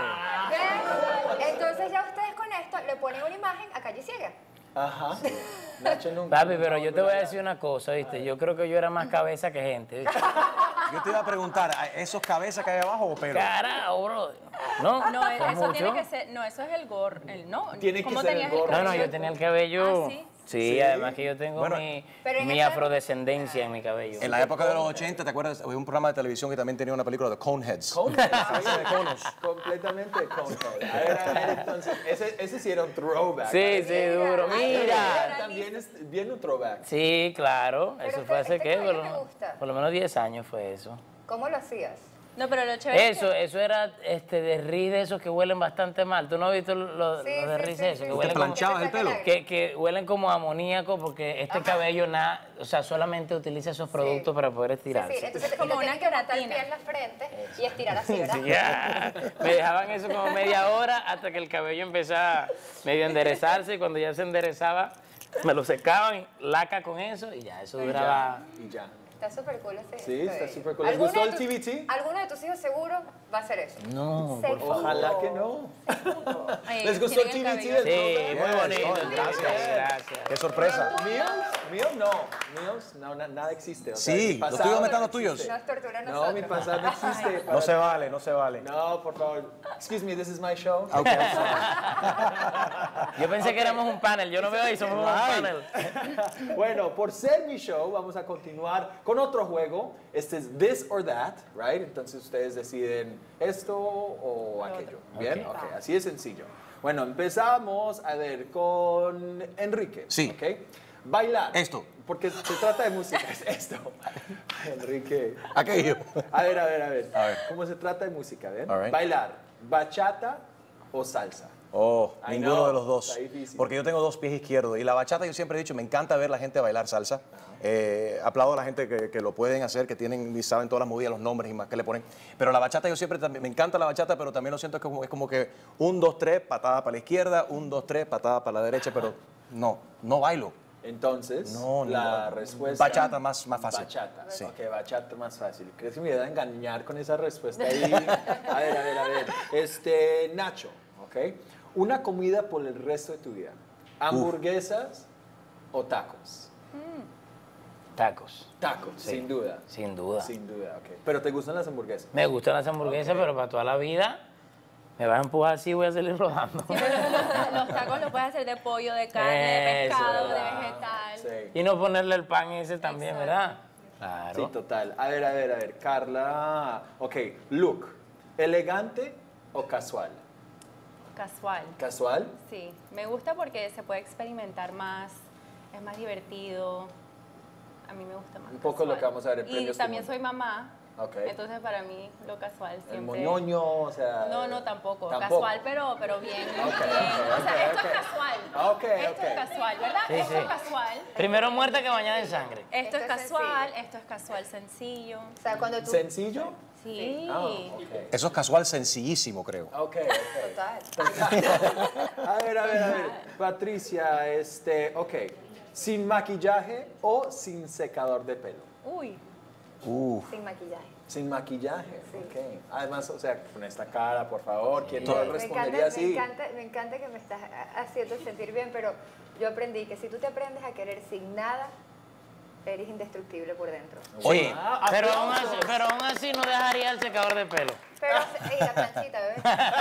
Speaker 4: ¿Ven? Entonces ya ustedes con esto le ponen una imagen a Calle Ciega.
Speaker 1: Ajá. Nacho nunca.
Speaker 3: Papi, pero yo te voy a decir una cosa, ¿viste? Yo creo que yo era más cabeza que gente, ¿viste?
Speaker 2: Yo te iba a preguntar, ¿esos cabezas que hay abajo o pelo?
Speaker 3: Carajo, bro. No,
Speaker 5: No,
Speaker 3: ¿fue
Speaker 5: eso tiene
Speaker 3: mucho?
Speaker 5: que ser, no, eso es el gorro, no.
Speaker 1: Tiene que
Speaker 5: ¿Cómo
Speaker 1: ser el
Speaker 5: tenías
Speaker 1: gorro.
Speaker 3: No, no,
Speaker 5: cabello?
Speaker 3: yo tenía el cabello.
Speaker 5: Ah, ¿sí?
Speaker 3: Sí,
Speaker 1: Sí.
Speaker 3: además que yo tengo
Speaker 2: Bueno,
Speaker 4: pero en
Speaker 3: mi
Speaker 4: esa-
Speaker 3: afrodescendencia en mi cabello.
Speaker 2: En la época de los 80, ¿te acuerdas? Había un programa de televisión que también tenía una película de Coneheads.
Speaker 1: Conehead, sí, completamente Conehead. A ver, entonces, ese sí era un throwback.
Speaker 3: Sí, sí, duro. Mira.
Speaker 1: También es bien un throwback.
Speaker 3: Sí, claro.
Speaker 4: Pero
Speaker 3: Eso fue hace,
Speaker 4: este
Speaker 3: ¿qué?
Speaker 4: cabello me gusta.
Speaker 3: Por lo menos 10 años fue eso.
Speaker 4: ¿Cómo lo hacías?
Speaker 5: No, pero lo chévere es que-
Speaker 3: Eso era de Riz de esos que huelen bastante mal. ¿Tú no has visto los
Speaker 4: Sí,
Speaker 3: de
Speaker 4: sí,
Speaker 3: Riz
Speaker 4: sí,
Speaker 3: esos?
Speaker 4: sí,
Speaker 3: Que
Speaker 4: sí.
Speaker 3: huelen
Speaker 2: ¿Te
Speaker 3: como,
Speaker 2: planchabas el pelo?
Speaker 3: que huelen como amoníaco porque este cabello o sea, solamente utiliza esos productos para poder
Speaker 4: Sí,
Speaker 3: estirarse.
Speaker 4: sí. Entonces
Speaker 5: Como
Speaker 4: como
Speaker 5: una
Speaker 4: una que botar el
Speaker 5: queratina.
Speaker 4: pie en la frente y estirar así, ¿verdad?
Speaker 3: Sí, ya. Me dejaban eso como media hora hasta que el cabello empezaba medio a enderezarse y cuando ya se enderezaba me lo secaban, laca con eso y ya, eso duraba.
Speaker 1: Y ya.
Speaker 4: Está súper cool ese.
Speaker 1: Sí,
Speaker 4: ese
Speaker 1: está
Speaker 4: cabello.
Speaker 1: súper cool. ¿Les
Speaker 4: ¿Alguno
Speaker 1: gustó
Speaker 4: de
Speaker 1: el
Speaker 4: tus-
Speaker 1: TBT?
Speaker 4: Alguno de tus hijos seguro va a hacer eso.
Speaker 3: No, por
Speaker 4: Seguro.
Speaker 1: Ojalá que no.
Speaker 5: Ay,
Speaker 1: ¿Les gustó el
Speaker 5: tienen
Speaker 1: TBT?
Speaker 5: cabello.
Speaker 3: Sí, muy bonito.
Speaker 2: Oh, gracias.
Speaker 3: Gracias.
Speaker 2: ¡Qué sorpresa!
Speaker 1: ¿Míos? No, nada existe. O sea,
Speaker 2: Sí,
Speaker 1: mi
Speaker 2: los
Speaker 1: pasado
Speaker 2: tuyos
Speaker 1: no
Speaker 2: están los tuyos.
Speaker 1: existe.
Speaker 4: Nos tortura a
Speaker 1: No,
Speaker 4: nosotros.
Speaker 1: mi pasado no existe.
Speaker 2: No se vale, no se vale.
Speaker 1: No, por favor. Excuse me, this is my show.
Speaker 2: Ok.
Speaker 3: Yo pensé que éramos un panel, yo no veo ahí, somos un panel.
Speaker 1: Bueno, por ser mi show, vamos a continuar con otro juego. Este es This or That, right? Entonces ustedes deciden esto o aquello. ¿Bien? Ok, así de sencillo. Bueno, empezamos a ver con Enrique.
Speaker 2: Sí.
Speaker 1: ¿Ok? Bailar.
Speaker 2: Esto.
Speaker 1: Porque se trata de música, es esto. Enrique.
Speaker 2: Aquello.
Speaker 1: A ver, a ver, a ver.
Speaker 2: A ver.
Speaker 1: ¿Cómo se trata de música? ¿Ven?
Speaker 2: All right.
Speaker 1: Bailar, bachata o salsa.
Speaker 2: Oh,
Speaker 1: I
Speaker 2: ninguno
Speaker 1: know,
Speaker 2: de los dos.
Speaker 1: está difícil.
Speaker 2: Porque yo tengo 2 pies izquierdos. Y la bachata, yo siempre he dicho, me encanta ver la gente bailar salsa. Aplaudo a la gente que lo pueden hacer, que tienen y saben todas las movidas, los nombres y más que le ponen. Pero la bachata, yo siempre también, me encanta la bachata, pero también lo siento que es como que 1, 2, 3, patada para la izquierda, 1, 2, 3, patada para la derecha, pero no bailo.
Speaker 1: Entonces,
Speaker 2: No,
Speaker 1: la
Speaker 2: no.
Speaker 1: respuesta...
Speaker 2: Bachata más fácil.
Speaker 1: Bachata.
Speaker 2: Sí.
Speaker 1: Ok, bachata más fácil. ¿Crees que me iba a engañar con esa respuesta ahí? A ver. Nacho, ¿ok? Una comida por el resto de tu vida. ¿Hamburguesas o tacos?
Speaker 3: Tacos,
Speaker 1: Tacos,
Speaker 3: Sí.
Speaker 1: sin duda.
Speaker 3: sin duda.
Speaker 1: Sin duda, ok. ¿Pero te gustan las hamburguesas?
Speaker 3: Me gustan las hamburguesas, pero para toda la vida me vas a empujar así y voy a salir rodando.
Speaker 5: Sí, pero los tacos los puedes hacer de pollo, de carne, de
Speaker 3: Eso,
Speaker 5: pescado, de
Speaker 3: ¿verdad?
Speaker 5: vegetal.
Speaker 1: Sí.
Speaker 3: Y no ponerle el pan ese también,
Speaker 5: Exacto.
Speaker 3: ¿verdad? Claro.
Speaker 1: Sí, total. A ver. Carla. Ok, look. ¿Elegante o casual?
Speaker 5: Casual.
Speaker 1: ¿Casual?
Speaker 5: Sí, me gusta porque se puede experimentar más, es más divertido. A mí me gusta más.
Speaker 1: Un poco
Speaker 5: casual.
Speaker 1: lo que vamos a ver en
Speaker 5: Y
Speaker 1: Premios
Speaker 5: también
Speaker 1: Mundo.
Speaker 5: soy mamá,
Speaker 1: Ok.
Speaker 5: entonces para mí lo casual
Speaker 1: El
Speaker 5: siempre.
Speaker 1: moñoño, o sea...
Speaker 5: No, tampoco.
Speaker 1: ¿Tampoco?
Speaker 5: Casual, pero bien.
Speaker 1: Ok,
Speaker 5: bien.
Speaker 1: ok,
Speaker 5: O sea,
Speaker 1: ok,
Speaker 5: esto
Speaker 1: ok.
Speaker 5: es casual.
Speaker 1: Ok,
Speaker 5: Esto
Speaker 1: ok.
Speaker 5: es casual, ¿verdad?
Speaker 3: Sí,
Speaker 5: Esto
Speaker 3: sí.
Speaker 5: es casual.
Speaker 3: Primero muerta que bañada en sangre.
Speaker 5: Esto es
Speaker 4: Esto es
Speaker 5: casual,
Speaker 4: sencillo.
Speaker 5: esto es casual sencillo.
Speaker 4: O sea, cuando tú...
Speaker 1: ¿Sencillo?
Speaker 5: Sí.
Speaker 2: Eso es casual sencillísimo, creo.
Speaker 1: Ok,
Speaker 4: Total.
Speaker 1: a ver. Patricia, ok. ¿Sin maquillaje o sin secador de pelo?
Speaker 5: Uy.
Speaker 4: Sin maquillaje.
Speaker 1: Sin maquillaje,
Speaker 4: Sí.
Speaker 1: ok. Además, o sea, con esta cara, por favor, ¿quién no
Speaker 4: Me
Speaker 1: respondería así?
Speaker 4: me encanta que me estás haciendo sentir bien, pero yo aprendí que si tú te aprendes a querer sin nada, eres indestructible por dentro.
Speaker 2: Oye,
Speaker 3: Pero
Speaker 1: aplausos.
Speaker 3: aún así no dejaría el secador de pelo.
Speaker 4: Pero, ey, la planchita, bebé.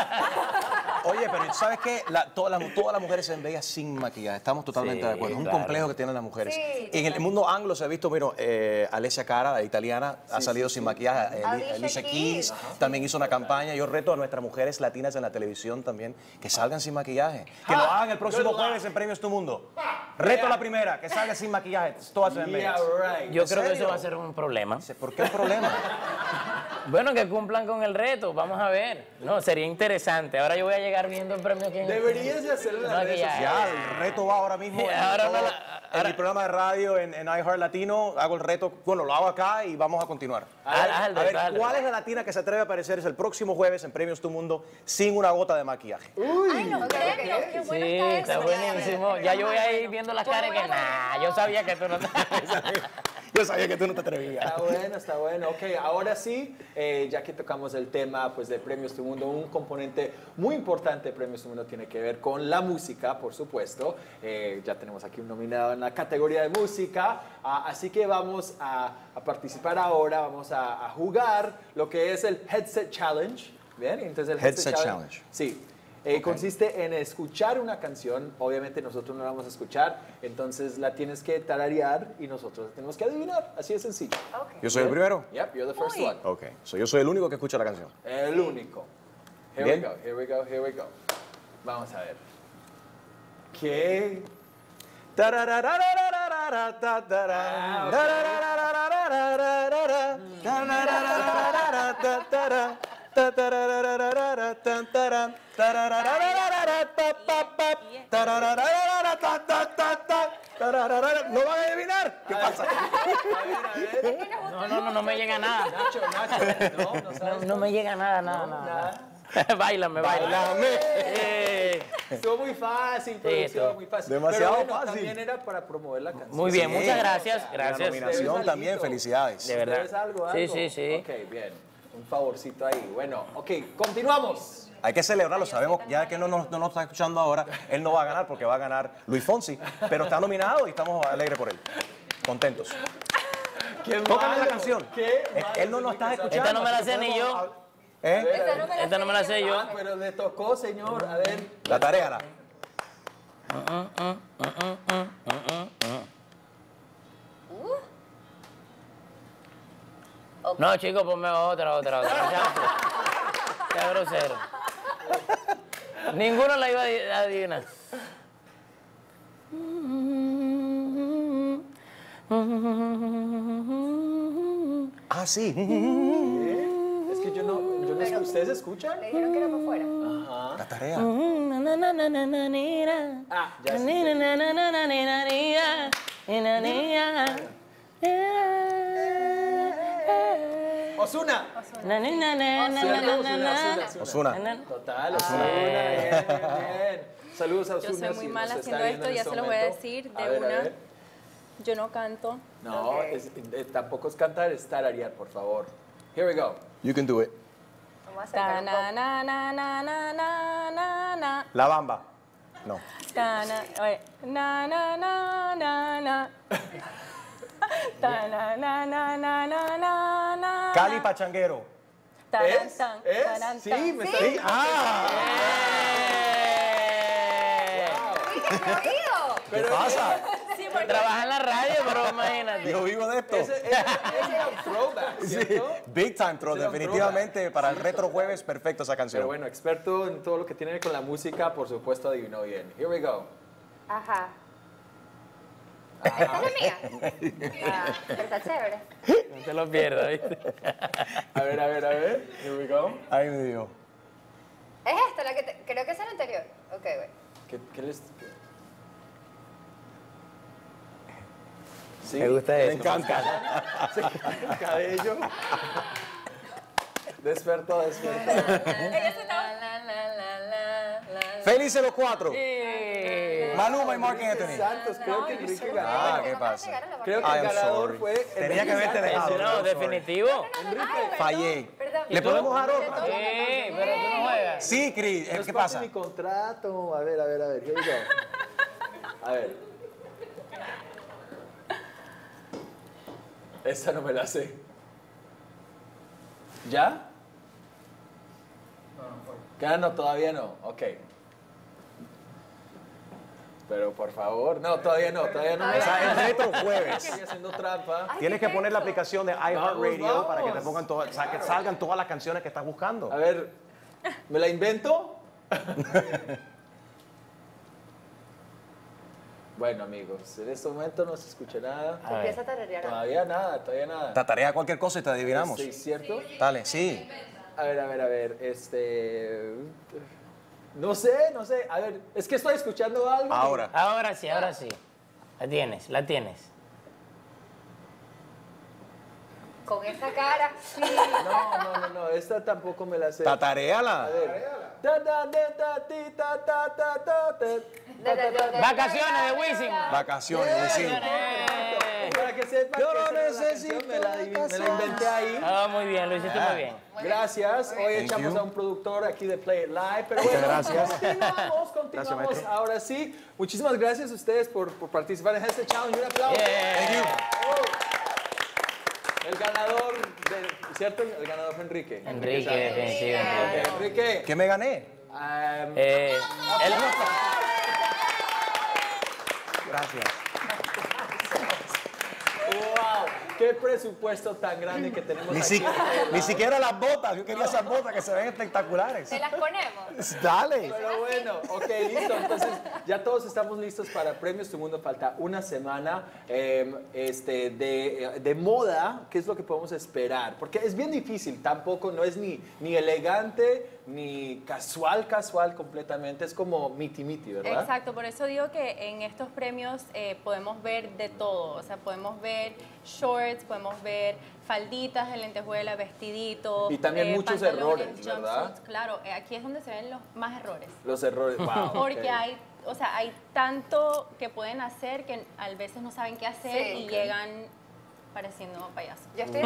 Speaker 2: Oye, pero ¿sabes qué? Todas las mujeres se ven bellas sin maquillaje. Estamos totalmente
Speaker 3: Sí,
Speaker 2: de acuerdo. Es un
Speaker 3: claro.
Speaker 2: complejo que tienen las mujeres.
Speaker 4: Sí,
Speaker 2: En el mundo anglo se ha visto, mira, Alessia Cara, la italiana, ha salido sin maquillaje.
Speaker 4: Alicia
Speaker 2: Alicia
Speaker 4: Keys.
Speaker 2: Keys también hizo una campaña. Yo reto a nuestras mujeres latinas en la televisión también que salgan sin maquillaje. Que lo hagan el próximo
Speaker 1: Good luck.
Speaker 2: jueves en Premios Tu Mundo. Reto a la primera, que salga sin maquillaje. Todas se ven
Speaker 1: Yeah,
Speaker 2: bellas.
Speaker 1: right.
Speaker 3: Yo creo que eso
Speaker 2: serio?
Speaker 3: va a ser un problema.
Speaker 2: ¿Por qué el problema?
Speaker 3: Bueno, que cumplan con el reto, vamos a ver. No, sería interesante. Ahora yo voy a llegar viendo el premio quién.
Speaker 1: Deberías de hacerlo en las redes
Speaker 3: Maquillaje.
Speaker 1: sociales.
Speaker 2: Ya, el reto va ahora mismo en,
Speaker 3: Ahora
Speaker 2: todo-
Speaker 3: no
Speaker 2: en mi programa de radio, en iHeart Latino. Hago el reto, bueno, lo hago acá y vamos a continuar.
Speaker 3: Haz el
Speaker 2: A
Speaker 3: reto,
Speaker 2: ver, ¿cuál es la latina que se atreve a aparecerse el próximo jueves en Premios Tu Mundo sin una gota de maquillaje?
Speaker 5: Ay, no, qué bueno
Speaker 3: Sí,
Speaker 5: está
Speaker 3: está
Speaker 5: eso.
Speaker 3: buenísimo. Ya yo voy a ir viendo las caras que yo sabía que tú no.
Speaker 2: Yo sabía que tú no te atrevías.
Speaker 1: Está bueno. Ok, ahora sí, ya que tocamos el tema pues, de Premios Tu Mundo, un componente muy importante de Premios Tu Mundo tiene que ver con la música, por supuesto. Ya tenemos aquí un nominado en la categoría de música, así que vamos a participar ahora, vamos a jugar lo que es el Headset Challenge. ¿Bien? Entonces el
Speaker 2: Headset Challenge.
Speaker 1: Sí. Consiste en escuchar una canción, obviamente nosotros no la vamos a escuchar, entonces la tienes que tararear y nosotros la tenemos que adivinar, así de sencillo.
Speaker 4: Ok.
Speaker 2: ¿Yo soy el primero?
Speaker 1: Yep, you're the first one.
Speaker 2: Ok, yo soy el único que escucha la canción.
Speaker 1: El único. Here
Speaker 2: Bien.
Speaker 1: we go, here we go, here we go. Vamos a ver. ¿Qué?
Speaker 2: ¿No van a adivinar? ¿Qué pasa?
Speaker 3: No me llega nada.
Speaker 1: Nacho, no sabes.
Speaker 3: No me llega nada. Báilame.
Speaker 1: Estuvo muy fácil,
Speaker 3: estuvo
Speaker 1: producción, muy fácil.
Speaker 2: demasiado
Speaker 1: Pero bueno,
Speaker 2: fácil.
Speaker 1: también era para promover la canción.
Speaker 3: Muy bien,
Speaker 2: Sí.
Speaker 3: muchas gracias.
Speaker 2: La
Speaker 3: Gracias.
Speaker 2: nominación
Speaker 1: Debes
Speaker 2: también,
Speaker 1: alguito.
Speaker 2: felicidades.
Speaker 3: De verdad.
Speaker 1: ¿Debes algo?
Speaker 3: Sí.
Speaker 1: Ok, bien. Un favorcito ahí. Bueno, ok, continuamos.
Speaker 2: Hay que celebrarlo, sabemos, ya que no nos está escuchando ahora, él no va a ganar porque va a ganar Luis Fonsi, pero está nominado y estamos alegres por él, contentos.
Speaker 1: Qué
Speaker 2: Tócame la
Speaker 1: malo,
Speaker 2: canción.
Speaker 1: qué
Speaker 2: Él no
Speaker 1: malo
Speaker 2: nos está
Speaker 1: que
Speaker 2: escuchando.
Speaker 3: Esta no me la
Speaker 2: así que
Speaker 3: sé ni
Speaker 2: podemos
Speaker 3: yo.
Speaker 2: hablar. ¿Eh?
Speaker 3: Esta no me la sé yo.
Speaker 1: Ah, pero le tocó, señor. A ver.
Speaker 2: La tarea, la.
Speaker 3: No, chicos, ponme otra. Qué grosero. Ninguno la iba a adivinar.
Speaker 2: Ah, sí.
Speaker 1: Es que yo no ¿ustedes escuchan?
Speaker 4: Le dijeron que era para afuera.
Speaker 2: La tarea.
Speaker 1: Ah, ya sí. Ozuna.
Speaker 2: Ozuna.
Speaker 1: Total, Ozuna. Bien. Saludos a
Speaker 5: Yo
Speaker 1: Ozuna.
Speaker 5: soy muy
Speaker 1: si
Speaker 5: mala
Speaker 1: nos está
Speaker 5: haciendo
Speaker 1: viendo
Speaker 5: esto,
Speaker 1: en
Speaker 5: ya
Speaker 1: este
Speaker 5: se lo voy a
Speaker 1: momento.
Speaker 5: decir
Speaker 1: A
Speaker 5: de
Speaker 1: ver, a
Speaker 5: una.
Speaker 1: ver.
Speaker 5: Yo no canto.
Speaker 1: No,
Speaker 4: Ok.
Speaker 1: tampoco es cantar, es tararear, por favor. Here we go.
Speaker 2: You can do it.
Speaker 4: Vamos a
Speaker 5: Ta
Speaker 4: acercar un
Speaker 5: na
Speaker 4: poco.
Speaker 5: na na na na na na na.
Speaker 2: La bamba. No.
Speaker 5: Ta na, oye, na na na na na. Ta na na na na na na na.
Speaker 2: Cali Pachanguero.
Speaker 5: Taran,
Speaker 1: ¿Es?
Speaker 5: tan,
Speaker 1: ¿Es?
Speaker 5: taran,
Speaker 1: Sí,
Speaker 5: tan.
Speaker 1: me está
Speaker 2: Sí. Ah. ¿Qué pasa?
Speaker 3: Trabaja en la radio, pero imagínate.
Speaker 2: Yo vivo de esto.
Speaker 1: Ese era un throwback,
Speaker 2: Sí,
Speaker 1: ¿cierto?
Speaker 2: Big time throw,
Speaker 1: Ese era un
Speaker 2: definitivamente para el retro jueves, perfecto esa canción.
Speaker 1: Pero bueno, experto en todo lo que tiene con la música, por supuesto adivinó bien. Here we go.
Speaker 4: Ajá. ¿Esta es la mía? Ah, pero está chévere.
Speaker 3: No te lo pierdas, ¿viste?
Speaker 1: A ver. Here we go.
Speaker 2: Ay, mi Dios.
Speaker 4: ¿Es esta la que creo que es la anterior? Ok, güey.
Speaker 1: ¿Qué les...? Sí,
Speaker 3: Me gusta
Speaker 2: Me
Speaker 3: eso.
Speaker 2: encanta.
Speaker 1: el cabello. Despertó.
Speaker 5: Ella se estaba...
Speaker 2: Felices los cuatro.
Speaker 3: Sí.
Speaker 2: Maluma y Marc Anthony.
Speaker 1: Santos, creo que Enrique ganó.
Speaker 2: Ah, ¿qué pasa?
Speaker 1: Creo que
Speaker 2: I
Speaker 1: el
Speaker 2: am
Speaker 1: ganador
Speaker 2: sorry.
Speaker 1: fue
Speaker 2: Tenía que haberte
Speaker 1: Enrique
Speaker 2: dejado.
Speaker 1: Santos.
Speaker 3: No,
Speaker 2: sorry.
Speaker 3: definitivo.
Speaker 2: Fallé.
Speaker 4: Perdón.
Speaker 2: ¿Le podemos dar otra?
Speaker 3: Sí, pero tú no juegas.
Speaker 2: Sí, Cris.
Speaker 1: No es
Speaker 2: ¿Qué
Speaker 1: parte
Speaker 2: pasa?
Speaker 1: de mi contrato. A ver. Here we go. A ver. Esa no me la sé. ¿Ya? No, todavía no. Ok. Pero por favor. No, todavía no.
Speaker 2: O sea, el reto jueves.
Speaker 1: Estoy haciendo trampa.
Speaker 2: Tienes que poner la aplicación de iHeartRadio
Speaker 1: Vamos.
Speaker 2: para que te pongan todas, o sea, que salgan todas las canciones que estás buscando.
Speaker 1: A ver. ¿Me la invento? Bueno, amigos. En este momento no se escucha nada.
Speaker 3: A ver.
Speaker 4: Empieza a tararear.
Speaker 1: Todavía nada.
Speaker 2: Te tarea cualquier cosa y te adivinamos.
Speaker 1: Sí, ¿cierto?
Speaker 2: Dale, sí.
Speaker 1: A ver. No sé. A ver, es que estoy escuchando algo.
Speaker 2: Ahora.
Speaker 3: Ahora sí. La tienes.
Speaker 4: Con esa cara. Sí.
Speaker 1: No, esta tampoco me la sé.
Speaker 2: Tatareala.
Speaker 1: A ver.
Speaker 3: Vacaciones de Wisin.
Speaker 2: Vacaciones, sí.
Speaker 1: Para que sepan
Speaker 2: Yo
Speaker 1: que
Speaker 2: no
Speaker 1: esa era la
Speaker 2: necesito
Speaker 1: canción, me la inventé ahí.
Speaker 3: Ah, muy bien, lo hiciste muy bien.
Speaker 1: Gracias. Hoy
Speaker 2: Thank
Speaker 1: echamos
Speaker 2: you.
Speaker 1: a un productor aquí de Play It Live. Pero bueno,
Speaker 2: gracias.
Speaker 1: continuamos.
Speaker 2: Gracias, maestro.
Speaker 1: Ahora sí. Muchísimas gracias a ustedes por participar en este challenge. Un aplauso.
Speaker 3: Yeah.
Speaker 1: El ganador, ¿cierto? El ganador fue Enrique.
Speaker 3: Enrique, definitivamente.
Speaker 1: Ok, Enrique.
Speaker 2: ¿Qué me gané? Gracias.
Speaker 1: ¡Wow! ¡Qué presupuesto tan grande que tenemos aquí!
Speaker 2: Ni siquiera las botas. Yo quería esas botas que se ven espectaculares.
Speaker 5: ¿Se las ponemos?
Speaker 2: Dale.
Speaker 1: Pero bueno, ok, listo. Entonces, ya todos estamos listos para Premios Tu Mundo. Falta una semana de moda. ¿Qué es lo que podemos esperar? Porque es bien difícil. Tampoco no es ni elegante ni casual completamente. Es como miti, ¿verdad?
Speaker 5: Exacto, por eso digo que en estos premios podemos ver de todo. O sea, podemos ver shorts, podemos ver falditas de lentejuela, vestiditos.
Speaker 1: Y también muchos
Speaker 5: pantalones,
Speaker 1: errores, ¿verdad?
Speaker 5: jumpsuits. Claro, aquí es donde se ven los más errores.
Speaker 1: Los errores. Wow.
Speaker 5: Porque hay tanto que pueden hacer que a veces no saben qué hacer
Speaker 4: Sí.
Speaker 5: y llegan pareciendo payasos.
Speaker 4: Yo estoy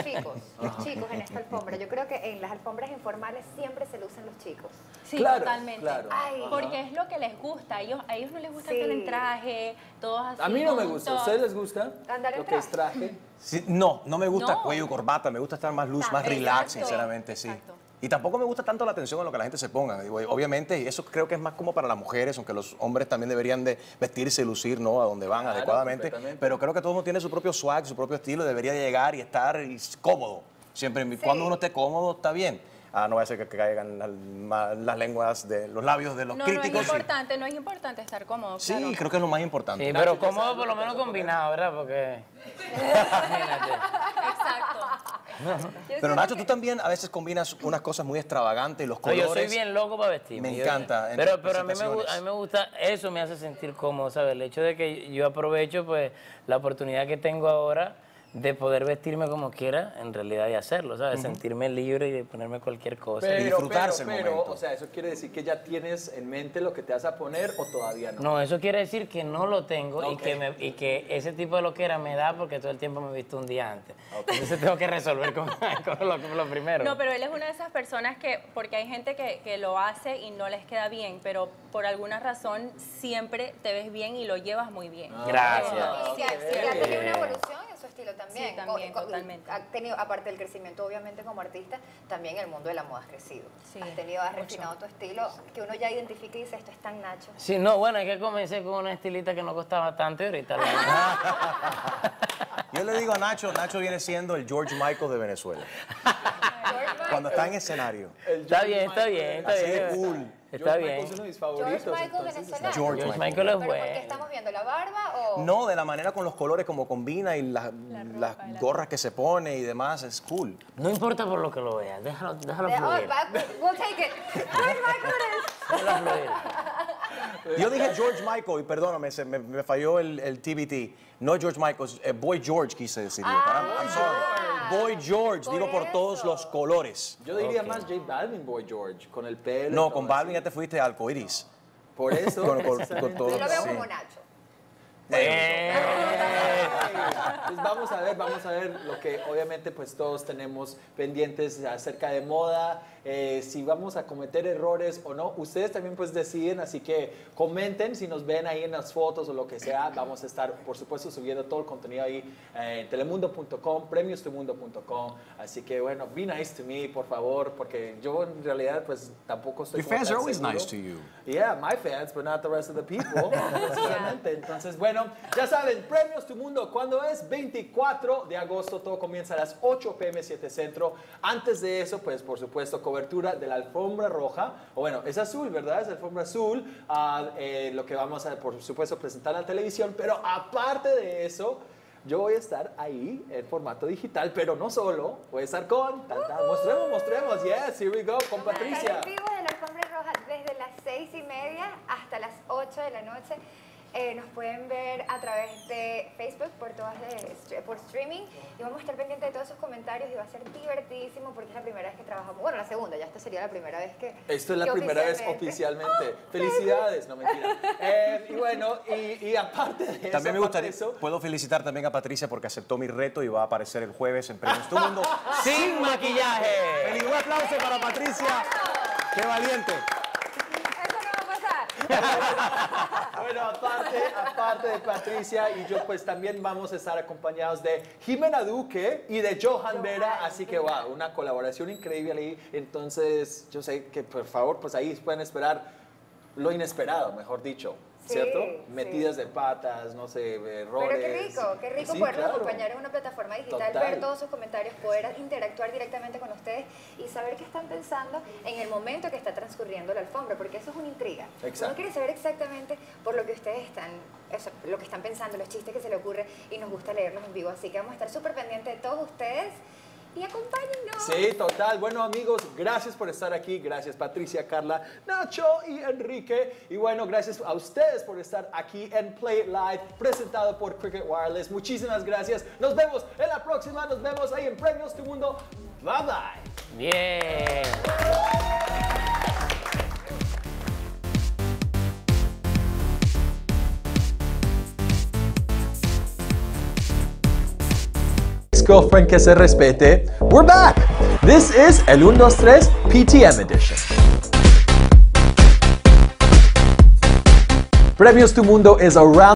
Speaker 4: los chicos en esta alfombra. Yo creo que en las alfombras informales siempre se lucen los chicos.
Speaker 5: Sí,
Speaker 1: Claro,
Speaker 5: totalmente.
Speaker 1: claro.
Speaker 4: Ay.
Speaker 5: Porque es lo que les gusta. A ellos no les gusta
Speaker 4: Sí.
Speaker 5: estar en traje, todos así.
Speaker 1: A mí no me
Speaker 5: con
Speaker 1: gusta. ¿A
Speaker 5: tops.
Speaker 1: ustedes les gusta?
Speaker 4: Andar en
Speaker 1: Lo que es traje.
Speaker 2: Sí, no me gusta
Speaker 5: No.
Speaker 2: cuello y corbata. Me gusta estar más loose, más
Speaker 5: Exacto.
Speaker 2: relax, sinceramente, sí.
Speaker 5: Exacto.
Speaker 2: Y tampoco me gusta tanto la atención en lo que la gente se ponga. Digo, obviamente, y eso creo que es más como para las mujeres, aunque los hombres también deberían de vestirse y lucir, ¿no? A donde van
Speaker 1: Claro,
Speaker 2: adecuadamente.
Speaker 1: completamente.
Speaker 2: Pero creo que todo uno tiene su propio swag, su propio estilo, debería de llegar y estar cómodo. Siempre, cuando uno esté cómodo, está bien. No va a ser que caigan las lenguas de los labios de los
Speaker 5: No
Speaker 2: críticos.
Speaker 5: no es importante estar cómodo.
Speaker 2: Sí,
Speaker 5: claro.
Speaker 2: creo que es lo más importante.
Speaker 3: Sí, pero cómodo por lo menos combinado, ¿verdad? Porque... Imagínate.
Speaker 5: Exacto.
Speaker 2: Pero Nacho, tú también a veces combinas unas cosas muy extravagantes y los
Speaker 3: No,
Speaker 2: colores.
Speaker 3: yo soy bien loco para vestirme.
Speaker 2: Me
Speaker 3: Yo-
Speaker 2: encanta, en
Speaker 3: Pero
Speaker 2: tus
Speaker 3: a mí
Speaker 2: presentaciones.
Speaker 3: me gusta, eso me hace sentir cómodo, ¿sabes? El hecho de que yo aprovecho pues la oportunidad que tengo ahora de poder vestirme como quiera, en realidad y hacerlo, ¿sabes? Sentirme libre y de ponerme cualquier cosa.
Speaker 2: Y disfrutarse el
Speaker 1: pero,
Speaker 2: momento.
Speaker 1: o sea, ¿eso quiere decir que ya tienes en mente lo que te vas a poner o todavía no?
Speaker 3: No, eso quiere decir que no lo tengo
Speaker 1: Ok.
Speaker 3: y que ese tipo de loquera me da porque todo el tiempo me he visto un día antes. Entonces tengo que resolver con lo primero.
Speaker 5: No, pero él es una de esas personas que, porque hay gente que lo hace y no les queda bien, pero por alguna razón siempre te ves bien y lo llevas muy bien.
Speaker 3: Gracias.
Speaker 4: Y sí, ha tenido una evolución en su estilo también.
Speaker 5: Sí, también, totalmente.
Speaker 4: Ha tenido, aparte del crecimiento, obviamente, como artista, también el mundo de la moda has crecido.
Speaker 5: Sí,
Speaker 4: Has refinado tu estilo, que uno ya identifica y dice, esto es tan Nacho.
Speaker 3: Sí, no, bueno, es que comencé con una estilita que no costaba tanto y ahorita
Speaker 2: Yo le digo a Nacho viene siendo el George Michael de Venezuela. Cuando está en escenario.
Speaker 3: Está bien.
Speaker 2: Así de cool.
Speaker 3: Está
Speaker 1: George
Speaker 3: bien.
Speaker 1: Michael es uno de mis favoritos.
Speaker 4: George Michael
Speaker 1: entonces,
Speaker 4: venezolano.
Speaker 2: George
Speaker 3: George
Speaker 2: Michael.
Speaker 3: Michael es
Speaker 4: ¿Pero por qué
Speaker 3: bueno.
Speaker 4: estamos viendo la barba o...?
Speaker 2: No, de la manera con los colores como combina y las gorras que se pone y demás, es cool.
Speaker 3: No importa por lo que lo veas, déjalo
Speaker 4: Oh,
Speaker 3: fluir.
Speaker 4: we'll take it. George Michael es...
Speaker 3: Déjalo fluir.
Speaker 2: Yo dije George Michael y perdóname, me falló el TBT. No George Michael, Boy George quise decir yo. I'm sorry. Boy George,
Speaker 4: Por
Speaker 2: digo por todos
Speaker 4: eso.
Speaker 2: los colores.
Speaker 1: Yo diría
Speaker 2: Ok.
Speaker 1: más J Balvin Boy George, con el pelo. y
Speaker 2: No,
Speaker 1: todo
Speaker 2: con
Speaker 1: así.
Speaker 2: Balvin ya te fuiste de arcoiris.
Speaker 1: Por eso.
Speaker 2: Con
Speaker 1: precisamente.
Speaker 2: todo.
Speaker 4: Yo lo veo
Speaker 2: Sí.
Speaker 4: como Nacho.
Speaker 1: Pues vamos a ver lo que obviamente pues todos tenemos pendientes acerca de moda, si vamos a cometer errores o no, ustedes también pues deciden, así que comenten si nos ven ahí en las fotos o lo que sea, vamos a estar por supuesto subiendo todo el contenido ahí en telemundo.com, premiostomundo.com, así que bueno, be nice to me por favor, porque yo en realidad pues tampoco estoy
Speaker 2: Your
Speaker 1: como
Speaker 2: fans
Speaker 1: tan
Speaker 2: are always
Speaker 1: seguro.
Speaker 2: nice to you.
Speaker 1: Yeah, my fans, but not the rest of the people. Precisamente. Entonces, bueno, ya saben, Premios Tu Mundo, ¿cuándo es? 24 de agosto, todo comienza a las 8 p.m. 7 Centro. Antes de eso, pues, por supuesto, cobertura de la alfombra roja, o bueno, es azul, ¿verdad? Es alfombra azul, lo que vamos a, por supuesto, presentar en la televisión, pero aparte de eso, yo voy a estar ahí en formato digital, pero no solo, voy a estar con, mostremos, yes, here we go, con Patricia.
Speaker 4: En vivo de la alfombra roja desde las 6:30 hasta las 8 de la noche. Nos pueden ver a través de Facebook por streaming y vamos a estar pendientes de todos sus comentarios y va a ser divertidísimo porque es la primera vez que trabajamos. Bueno, la segunda, ya esta sería la primera vez que.
Speaker 1: Esto es la
Speaker 4: que
Speaker 1: primera vez oficialmente. Felicidades, no mentira. Y bueno, y aparte de eso,
Speaker 2: También me
Speaker 1: aparte
Speaker 2: gustaría,
Speaker 1: de eso,
Speaker 2: puedo felicitar también a Patricia porque aceptó mi reto y va a aparecer el jueves en Premios Tu Mundo sin maquillaje. Feliz, un aplauso para Patricia. ¡Qué valiente!
Speaker 4: Eso no va a pasar.
Speaker 1: bueno, aparte de Patricia y yo, pues también vamos a estar acompañados de Jimena Duque y de Johan Vera, así que wow, una colaboración increíble ahí. Entonces, yo sé que por favor, pues ahí pueden esperar lo inesperado, mejor dicho.
Speaker 4: Sí,
Speaker 1: ¿Cierto?
Speaker 4: sí.
Speaker 1: Metidas de patas, no sé, errores.
Speaker 4: Pero qué rico
Speaker 1: Sí,
Speaker 4: poderlos
Speaker 1: claro.
Speaker 4: acompañar en una plataforma digital,
Speaker 1: Total.
Speaker 4: ver todos sus comentarios, poder interactuar directamente con ustedes y saber qué están pensando en el momento que está transcurriendo la alfombra, porque eso es una intriga.
Speaker 1: Exacto.
Speaker 4: Uno quiere saber exactamente por lo que ustedes están, lo que están pensando, los chistes que se le ocurren y nos gusta leerlos en vivo. Así que vamos a estar súper pendientes de todos ustedes y acompáñennos.
Speaker 1: Sí, total. Bueno, amigos, gracias por estar aquí. Gracias, Patricia, Carla, Nacho y Enrique. Y bueno, gracias a ustedes por estar aquí en Play It Live, presentado por Cricket Wireless. Muchísimas gracias. Nos vemos en la próxima. Nos vemos ahí en Premios Tu Mundo. Bye, bye.
Speaker 3: Bien.
Speaker 1: Girlfriend que se respete. We're back. This is el 1, 2, 3 PTM edition. Premios Tu Mundo is around